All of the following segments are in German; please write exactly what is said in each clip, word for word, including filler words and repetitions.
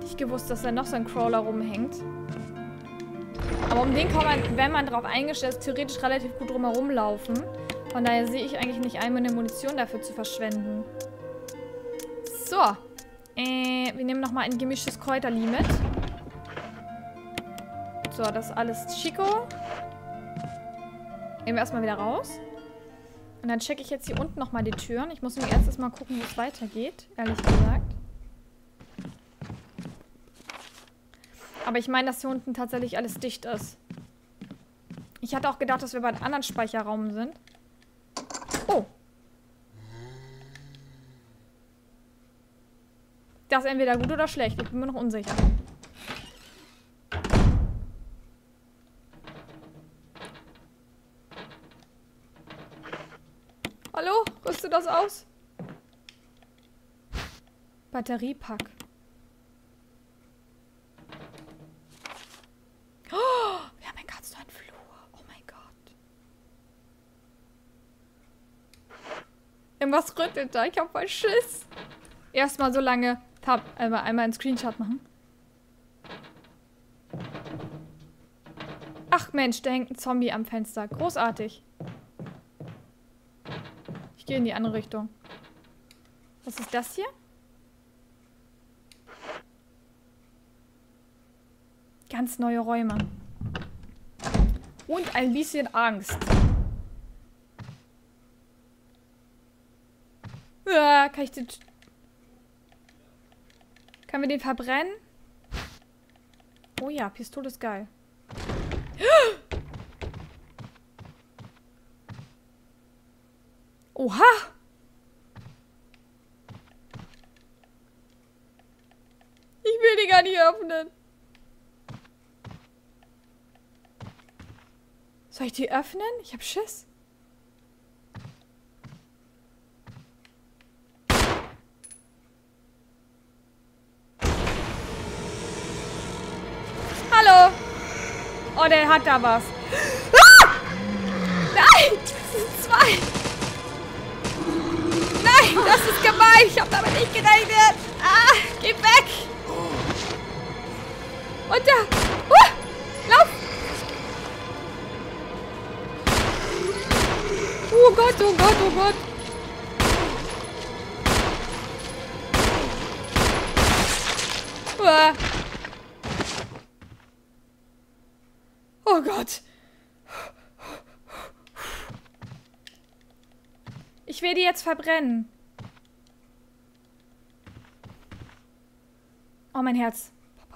nicht gewusst, dass da noch so ein Crawler rumhängt. Aber um den kann man, wenn man drauf eingestellt ist, theoretisch relativ gut drumherum laufen. Von daher sehe ich eigentlich nicht ein, meine Munition dafür zu verschwenden. So. Äh, wir nehmen nochmal ein gemischtes Kräuterli mit. So, das ist alles Chico. Nehmen wir erstmal wieder raus. Und dann checke ich jetzt hier unten nochmal die Türen. Ich muss mir erstes mal gucken, wo es weitergeht, ehrlich gesagt. Aber ich meine, dass hier unten tatsächlich alles dicht ist. Ich hatte auch gedacht, dass wir bei einem anderen Speicherraum sind. Oh. Das ist entweder gut oder schlecht. Ich bin mir noch unsicher. Hallo? Rüstet das aus? Batteriepack. Oh, wir haben einen ganz neuen Flur. Oh mein Gott. Irgendwas rüttelt da. Ich hab voll Schiss. Erstmal so lange Tab, einmal, einmal einen Screenshot machen. Ach Mensch, da hängt ein Zombie am Fenster. Großartig. Ich gehe in die andere Richtung. Was ist das hier? Ganz neue Räume. Und ein bisschen Angst. Ja, kann ich den... Können wir den verbrennen? Oh ja, Pistole ist geil. Oha! Ich will die gar nicht öffnen. Soll ich die öffnen? Ich hab Schiss. Hallo! Oh, der hat da was. Ah! Nein! Das sind zwei! Nein! Das ist gemein! Ich hab damit nicht gerechnet! Ah! Geh weg! Und da! Uh! Lauf! Oh Gott, oh Gott, oh Gott! Uah. Oh Gott! Ich will die jetzt verbrennen. Oh, mein Herz.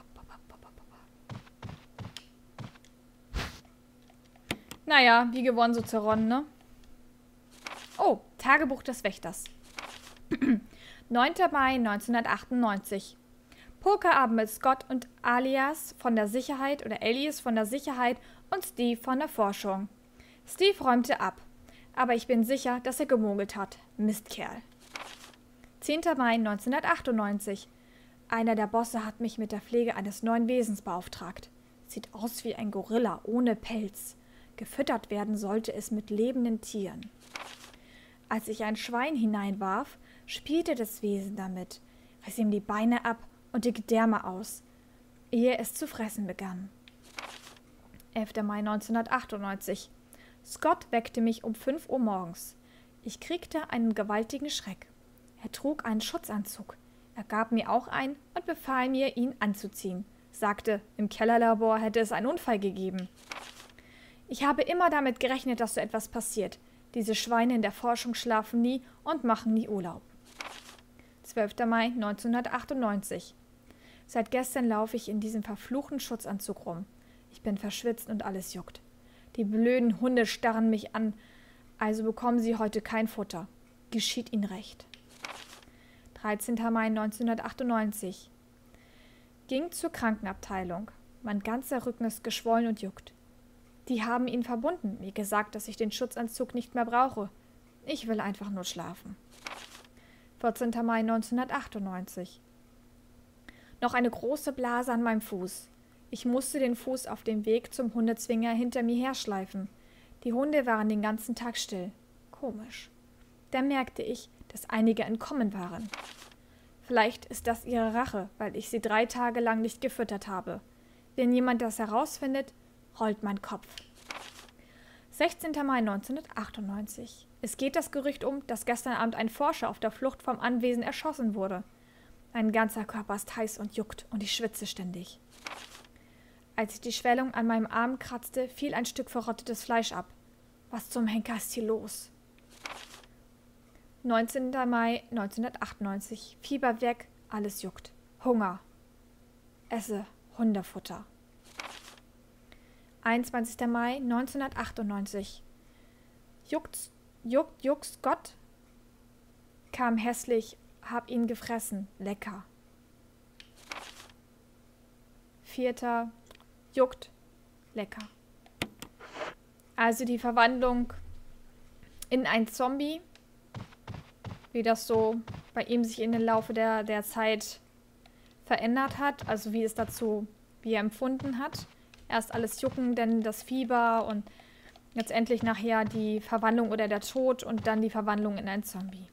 Naja, wie gewonnen, so zerronnen, ne? Oh, Tagebuch des Wächters. neunter Mai neunzehnhundertachtundneunzig. Pokerabend mit Scott und Alias von der Sicherheit oder Alias von der Sicherheit und Steve von der Forschung. Steve räumte ab. Aber ich bin sicher, dass er gemogelt hat. Mistkerl. zehnter Mai neunzehnhundertachtundneunzig. Einer der Bosse hat mich mit der Pflege eines neuen Wesens beauftragt. Sieht aus wie ein Gorilla ohne Pelz. Gefüttert werden sollte es mit lebenden Tieren. Als ich ein Schwein hineinwarf, spielte das Wesen damit, riss ihm die Beine ab und die Gedärme aus, ehe es zu fressen begann. elfter Mai neunzehnhundertachtundneunzig. Scott weckte mich um fünf Uhr morgens. Ich kriegte einen gewaltigen Schreck. Er trug einen Schutzanzug. Er gab mir auch einen und befahl mir, ihn anzuziehen. Sagte, im Kellerlabor hätte es einen Unfall gegeben. Ich habe immer damit gerechnet, dass so etwas passiert. Diese Schweine in der Forschung schlafen nie und machen nie Urlaub. zwölfter Mai neunzehnhundertachtundneunzig. Seit gestern laufe ich in diesem verfluchten Schutzanzug rum. Ich bin verschwitzt und alles juckt. Die blöden Hunde starren mich an, also bekommen sie heute kein Futter. Geschieht ihnen recht. dreizehnter Mai neunzehnhundertachtundneunzig. Ging zur Krankenabteilung. Mein ganzer Rücken ist geschwollen und juckt. Die haben ihn verbunden, mir gesagt, dass ich den Schutzanzug nicht mehr brauche. Ich will einfach nur schlafen. vierzehnter Mai neunzehnhundertachtundneunzig. Noch eine große Blase an meinem Fuß. Ich musste den Fuß auf dem Weg zum Hundezwinger hinter mir herschleifen. Die Hunde waren den ganzen Tag still. Komisch. Da merkte ich, dass einige entkommen waren. Vielleicht ist das ihre Rache, weil ich sie drei Tage lang nicht gefüttert habe. Wenn jemand das herausfindet, rollt mein Kopf. sechzehnter Mai neunzehnhundertachtundneunzig. Es geht das Gerücht um, dass gestern Abend ein Forscher auf der Flucht vom Anwesen erschossen wurde. Mein ganzer Körper ist heiß und juckt und ich schwitze ständig. Als ich die Schwellung an meinem Arm kratzte, fiel ein Stück verrottetes Fleisch ab. Was zum Henker ist hier los? neunzehnter Mai neunzehnhundertachtundneunzig. Fieber weg, alles juckt. Hunger. Esse Hundefutter. einundzwanzigster Mai neunzehnhundertachtundneunzig. Juckt's, juckt, juckt's Gott? Kam hässlich, hab ihn gefressen. Lecker. Vierter. Juckt. Lecker. Also die Verwandlung in ein Zombie, wie das so bei ihm sich in den Laufe der, der Zeit verändert hat, also wie es dazu, wie er empfunden hat. Erst alles Jucken, dann das Fieber und letztendlich nachher die Verwandlung oder der Tod und dann die Verwandlung in ein Zombie.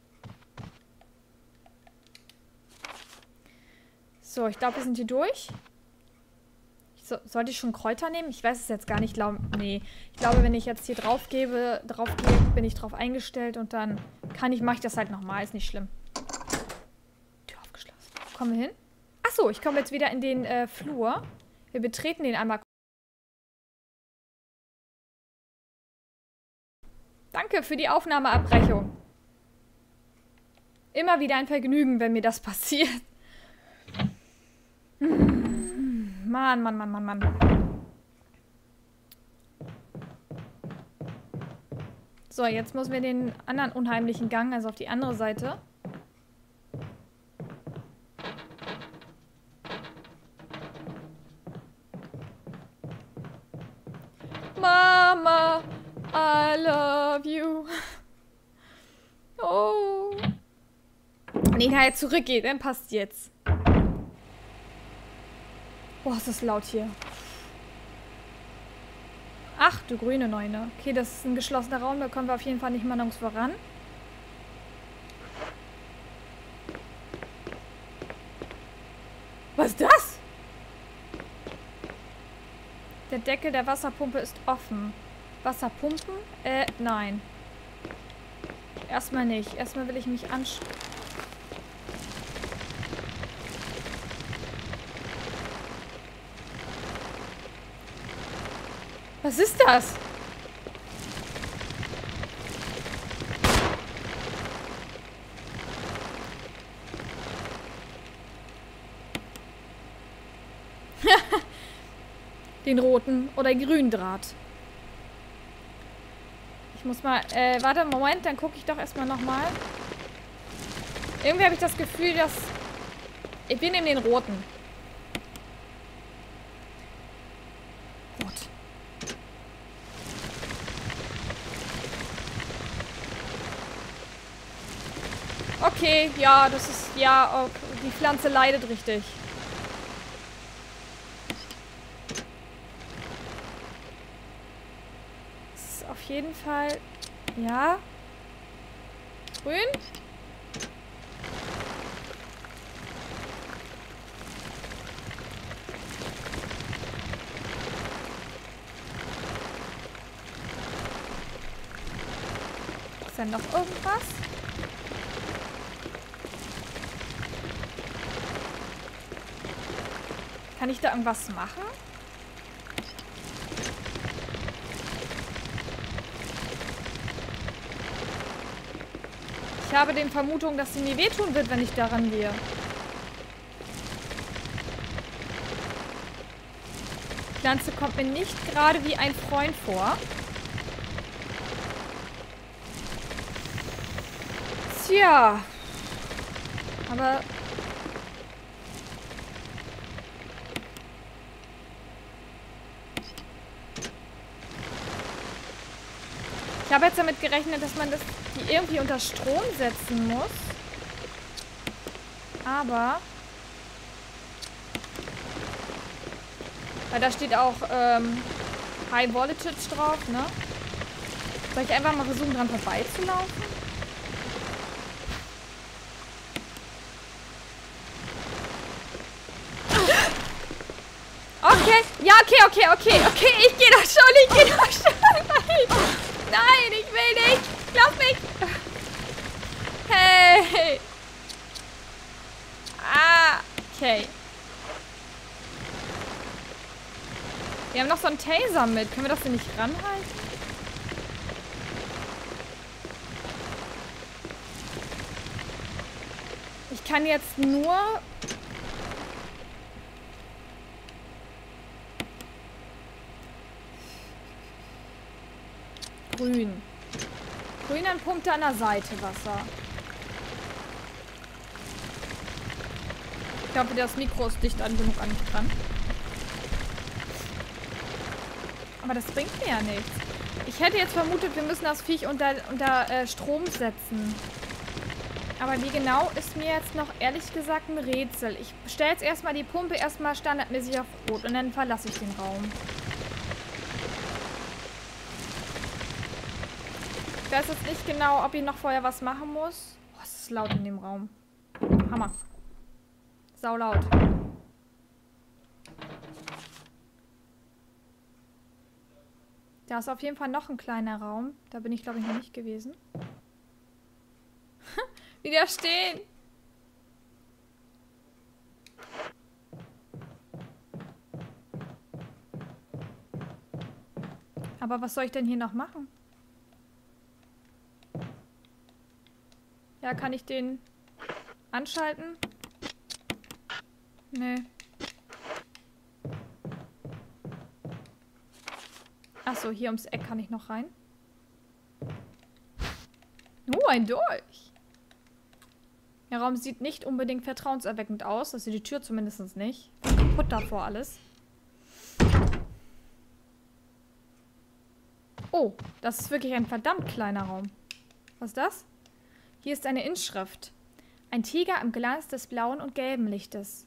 So, ich glaube, wir sind hier durch. So, sollte ich schon Kräuter nehmen? Ich weiß es jetzt gar nicht. Glaub, nee, ich glaube, wenn ich jetzt hier drauf gebe, drauf gehe, bin ich drauf eingestellt und dann kann ich, mache ich das halt nochmal. Ist nicht schlimm. Tür aufgeschlossen. Kommen wir hin? Achso, ich komme jetzt wieder in den äh, Flur. Wir betreten den einmal. Danke für die Aufnahmeabbrechung. Immer wieder ein Vergnügen, wenn mir das passiert. Mann, Mann, Mann, Mann, Mann. So, jetzt müssen wir den anderen unheimlichen Gang, also auf die andere Seite. Mama, I love you. Oh. Nee, kann jetzt zurückgehen, dann passt jetzt. Boah, ist das laut hier. Ach, du grüne Neune. Okay, das ist ein geschlossener Raum, da kommen wir auf jeden Fall nicht mal nirgends voran. Was ist das? Der Deckel der Wasserpumpe ist offen. Wasserpumpen? Äh, nein. Erstmal nicht. Erstmal will ich mich anschauen. Was ist das? Den roten oder grünen Draht. Ich muss mal, äh, warte, Moment, dann gucke ich doch erstmal nochmal. Irgendwie habe ich das Gefühl, dass... Ich bin in den roten. Rot. Okay, ja, das ist, ja, oh, die Pflanze leidet richtig. Das ist auf jeden Fall, ja, grün. Ist da noch irgendwas? Kann ich da irgendwas machen? Ich habe die Vermutung, dass sie mir wehtun wird, wenn ich daran gehe. Die Pflanze kommt mir nicht gerade wie ein Freund vor. Tja. Aber... Ich habe jetzt damit gerechnet, dass man das die irgendwie unter Strom setzen muss. Aber... Weil da steht auch ähm, High Voltage drauf, ne? Soll ich einfach mal versuchen, dran vorbeizulaufen? okay. Ja, okay, okay, okay, okay. Ich gehe da schon, ich gehe da schon. Nein, nein, ich will nicht. Lass mich. Hey. Ah, okay. Wir haben noch so einen Taser mit. Können wir das denn nicht ranhalten? Ich kann jetzt nur... Grün. Grün, dann pumpt er an der Seite Wasser. Ich glaube, das Mikro ist dicht an genug an mich dran. Aber das bringt mir ja nichts. Ich hätte jetzt vermutet, wir müssen das Viech unter, unter äh, Strom setzen. Aber wie genau ist mir jetzt noch ehrlich gesagt ein Rätsel. Ich stelle jetzt erstmal die Pumpe erstmal standardmäßig auf Rot und dann verlasse ich den Raum. Ich weiß jetzt nicht genau, ob ich noch vorher was machen muss. Oh, es ist laut in dem Raum. Hammer. Sau laut. Da ist auf jeden Fall noch ein kleiner Raum. Da bin ich, glaube ich, noch nicht gewesen. Wieder stehen. Aber was soll ich denn hier noch machen? Ja, kann ich den anschalten? Nee. Achso, hier ums Eck kann ich noch rein. Oh, ein Dolch. Der Raum sieht nicht unbedingt vertrauenserweckend aus. Das sieht die Tür zumindest nicht. Kaputt davor alles. Oh, das ist wirklich ein verdammt kleiner Raum. Was ist das? Hier ist eine Inschrift. Ein Tiger im Glanz des blauen und gelben Lichtes.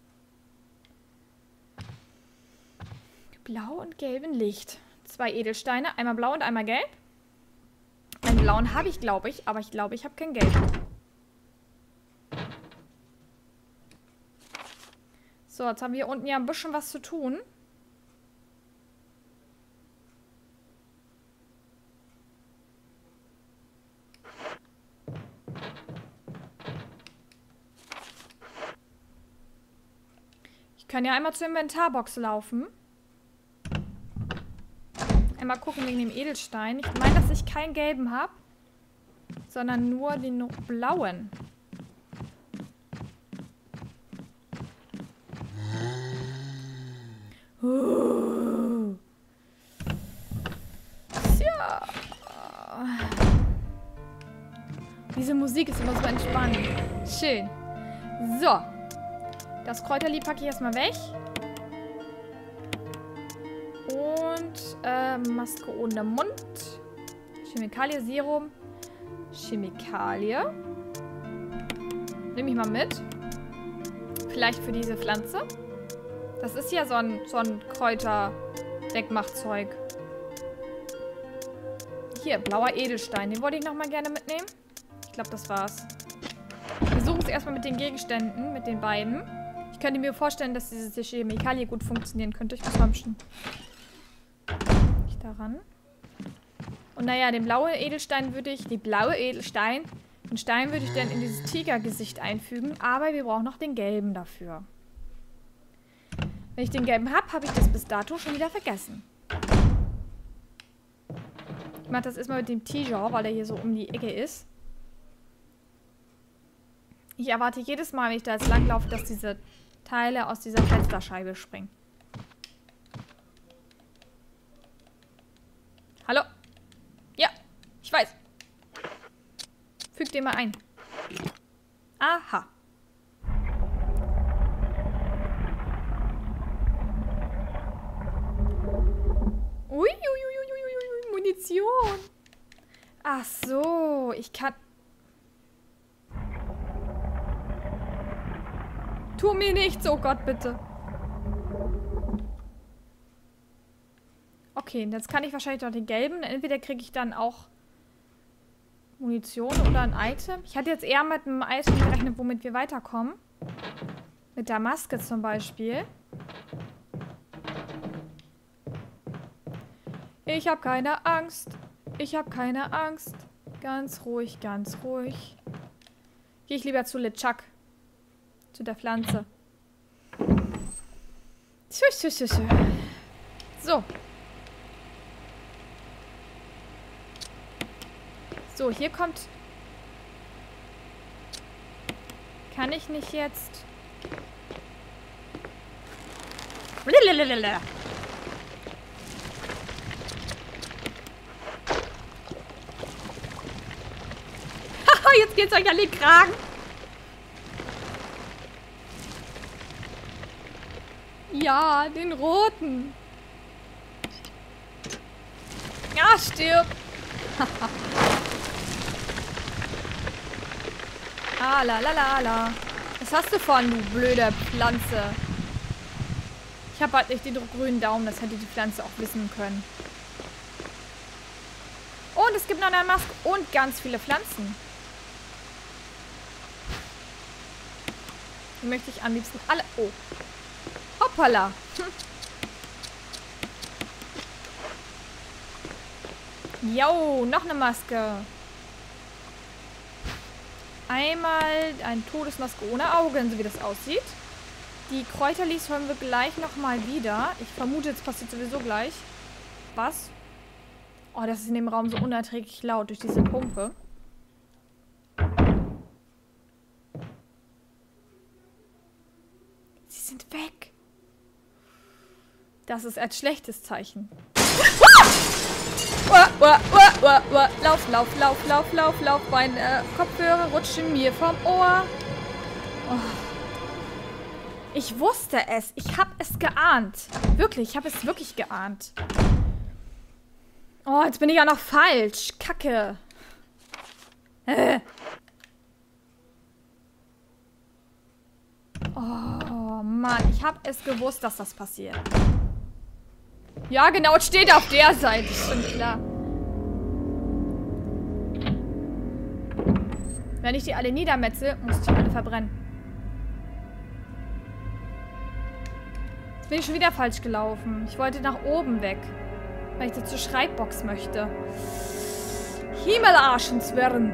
Blau und gelben Licht. Zwei Edelsteine, einmal blau und einmal gelb. Einen blauen habe ich, glaube ich, aber ich glaube, ich habe kein Gelb. So, jetzt haben wir hier unten ja ein bisschen was zu tun. Ich kann ja einmal zur Inventarbox laufen. Einmal gucken wegen dem Edelstein. Ich meine, dass ich keinen gelben habe, sondern nur den blauen. Uh. Tja. Diese Musik ist immer so entspannend. Schön. So. Das Kräuterlied packe ich erstmal weg. Und äh, Maske ohne Mund. Chemikalie, Serum. Chemikalie. Nehme ich mal mit. Vielleicht für diese Pflanze. Das ist ja so ein, so ein Kräuter-Wegmachzeug. Hier, blauer Edelstein. Den wollte ich nochmal gerne mitnehmen. Ich glaube, das war's. Wir suchen es erstmal mit den Gegenständen, mit den beiden. Ich könnte mir vorstellen, dass diese Chemikalie gut funktionieren könnte. Ich muss mal ein bisschen nicht daran. Und naja, den blauen Edelstein würde ich, die blaue Edelstein, den Stein würde ich dann in dieses Tigergesicht einfügen. Aber wir brauchen noch den gelben dafür. Wenn ich den gelben habe, habe ich das bis dato schon wieder vergessen. Ich mache das erstmal mit dem Tiger, weil er hier so um die Ecke ist. Ich erwarte jedes Mal, wenn ich da jetzt langlaufe, dass diese Teile aus dieser Fensterscheibe springen. Hallo? Ja, ich weiß. Füg den mal ein. Aha. Ui, ui, ui, ui, ui, Munition. Ach so, ich kann... Tu mir nichts, oh Gott, bitte. Okay, jetzt kann ich wahrscheinlich noch den gelben. Entweder kriege ich dann auch Munition oder ein Item. Ich hatte jetzt eher mit einem Item gerechnet, womit wir weiterkommen. Mit der Maske zum Beispiel. Ich habe keine Angst. Ich habe keine Angst. Ganz ruhig, ganz ruhig. Gehe ich lieber zu LeChuck. Zu der Pflanze. So. So, hier kommt... Kann ich nicht jetzt... Blablabla. Haha, jetzt geht's euch an den Kragen. Ja, den roten. Ja, stirb. Ah, la la la la. Was hast du von, du blöde Pflanze? Ich habe halt nicht den grünen Daumen, das hätte die Pflanze auch wissen können. Und es gibt noch eine Maske und ganz viele Pflanzen. Die möchte ich am liebsten alle... Oh. Hoppala. Hm. Jo, noch eine Maske. Einmal eine Todesmaske ohne Augen, so wie das aussieht. Die Kräuterlis hören wir gleich nochmal wieder. Ich vermute, jetzt passiert sowieso gleich. Was? Oh, das ist in dem Raum so unerträglich laut durch diese Pumpe. Sie sind weg. Das ist ein schlechtes Zeichen. Uah, uah, uah, uah, uah. Lauf, lauf, lauf, lauf, lauf, lauf. Mein äh, Kopfhörer rutschen mir vom Ohr. Oh. Ich wusste es. Ich habe es geahnt. Wirklich, ich habe es wirklich geahnt. Oh, jetzt bin ich ja noch falsch. Kacke. Äh. Oh, Mann. Ich habe es gewusst, dass das passiert. Ja, genau. Es steht auf der Seite. Ist schon klar. Wenn ich die alle niedermetze, muss ich die alle verbrennen. Jetzt bin ich schon wieder falsch gelaufen. Ich wollte nach oben weg. Weil ich da zur Schreibbox möchte. Himmelarschenswirren.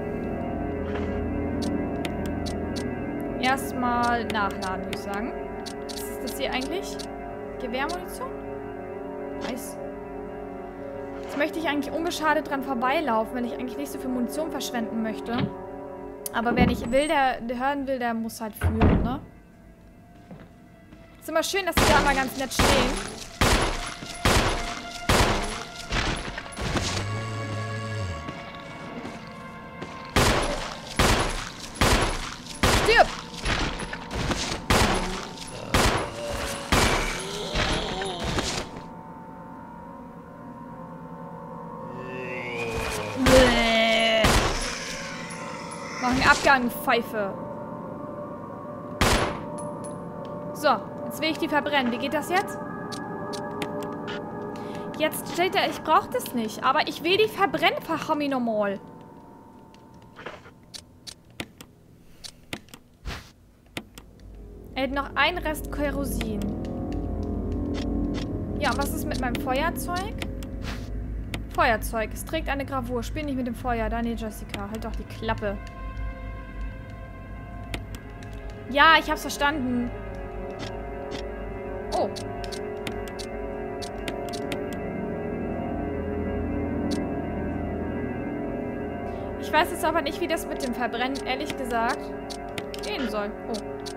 Erstmal nachladen, würde ich sagen. Was ist das hier eigentlich? Gewehrmunition? Nice. Jetzt möchte ich eigentlich ungeschadet dran vorbeilaufen, weil ich eigentlich nicht so viel Munition verschwenden möchte. Aber wer nicht will, der, der hören will, der muss halt fühlen, ne? Ist immer schön, dass die da mal ganz nett stehen. Stirb! Bäh. Mach einen Abgang, Pfeife. So, jetzt will ich die verbrennen. Wie geht das jetzt? Jetzt steht da, ich brauche das nicht. Aber ich will die verbrennen, verhammi normal. Er hat noch einen Rest Kerosin. Ja, was ist mit meinem Feuerzeug? Feuerzeug. Es trägt eine Gravur. Spiel nicht mit dem Feuer. Daniel, Jessica. Halt doch die Klappe. Ja, ich hab's verstanden. Oh. Ich weiß jetzt aber nicht, wie das mit dem Verbrennen, ehrlich gesagt, gehen soll. Oh.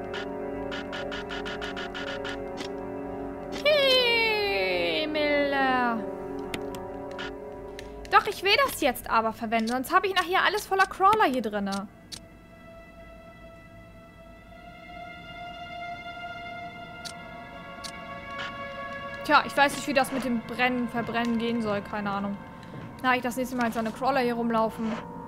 Himmel. Doch, ich will das jetzt aber verwenden, sonst habe ich nachher alles voller Crawler hier drin. Tja, ich weiß nicht, wie das mit dem Brennen, Verbrennen gehen soll. Keine Ahnung. Na, ich das nächste Mal als eine Crawler hier rumlaufen.